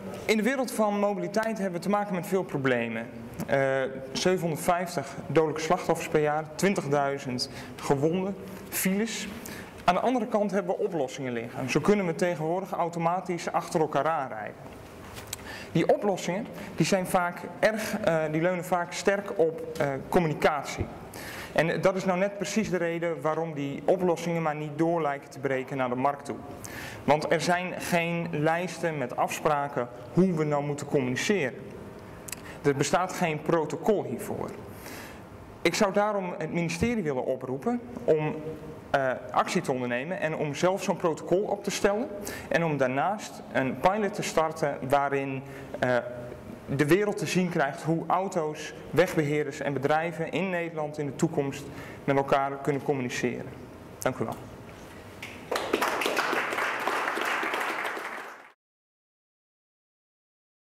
In de wereld van mobiliteit hebben we te maken met veel problemen. 750 dodelijke slachtoffers per jaar, 20.000 gewonden, files. Aan de andere kant hebben we oplossingen liggen. Zo kunnen we tegenwoordig automatisch achter elkaar aanrijden. Die oplossingen die leunen vaak sterk op communicatie. En dat is nou net precies de reden waarom die oplossingen maar niet door lijken te breken naar de markt toe. Want er zijn geen lijsten met afspraken hoe we nou moeten communiceren. Er bestaat geen protocol hiervoor. Ik zou daarom het ministerie willen oproepen om actie te ondernemen en om zelf zo'n protocol op te stellen. En om daarnaast een pilot te starten waarin de wereld te zien krijgt hoe auto's, wegbeheerders en bedrijven in Nederland in de toekomst met elkaar kunnen communiceren. Dank u wel.